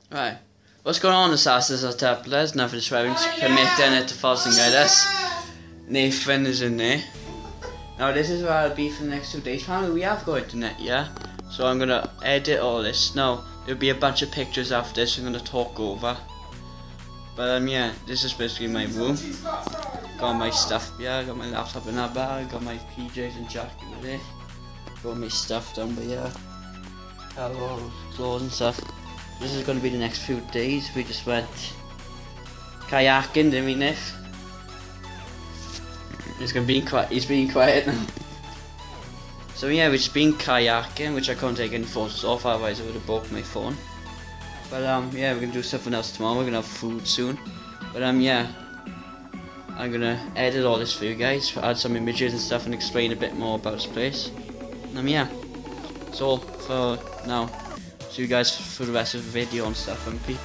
Right. What's going on, Assassins or Templars? Now for the swearing permitting it to false and guide us. Nathan is in there. Now this is where I'll be for the next 2 days. Finally, we have got internet, yeah? So I'm gonna edit all this. Now, there'll be a bunch of pictures after this I'm gonna talk over. But yeah, this is basically my room. Got my stuff, yeah, got my laptop in that bag, got my PJs and jacket with it. Got my stuff down, but yeah. Got all clothes and stuff. This is gonna be the next few days. We just went kayaking, didn't we, Niff? He's being quiet now. So yeah, we've just been kayaking, which I couldn't take any photos of, otherwise I would have broke my phone. But yeah, we're gonna do something else tomorrow. We're gonna have food soon. But yeah, I'm gonna edit all this for you guys, add some images and stuff, and explain a bit more about this place. And yeah, that's all for now. See you guys for the rest of the video and stuff. And peace.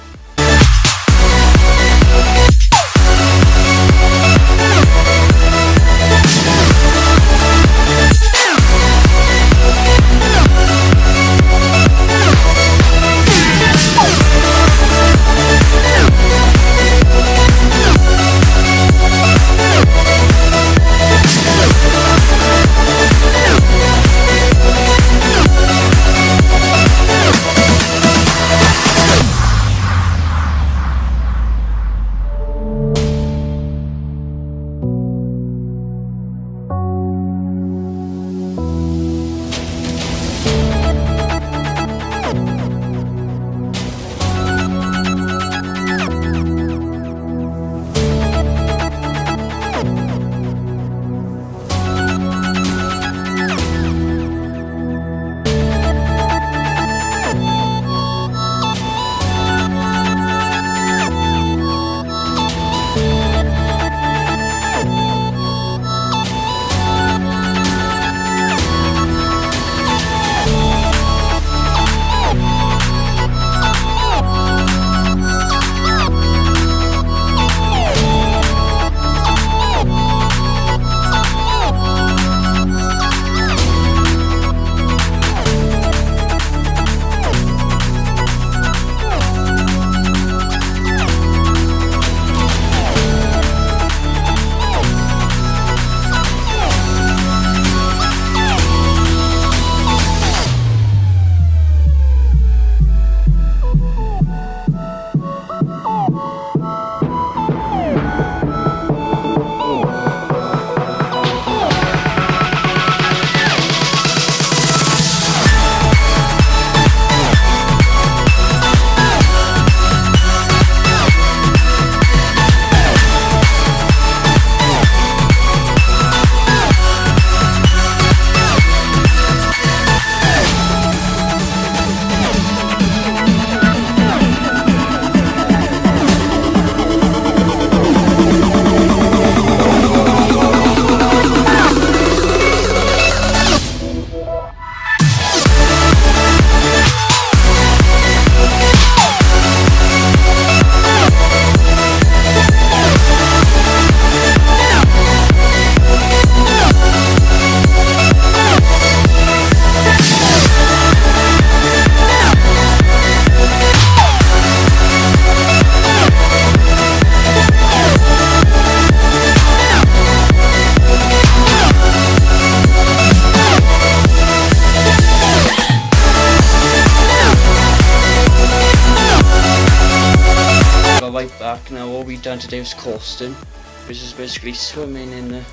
Right back now. All we done today was coasting, which is basically swimming in the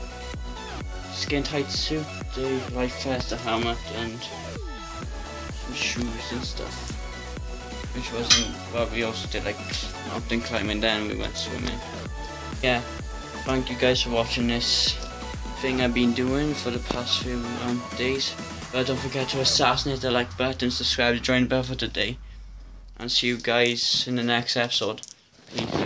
skin tight suit, the life vest, a helmet, and some shoes and stuff. Which wasn't, well, we also did like mountain climbing, then we went swimming. Yeah, thank you guys for watching this thing I've been doing for the past few days. But don't forget to assassinate the like button, subscribe, join the bell for today, and see you guys in the next episode. Peace.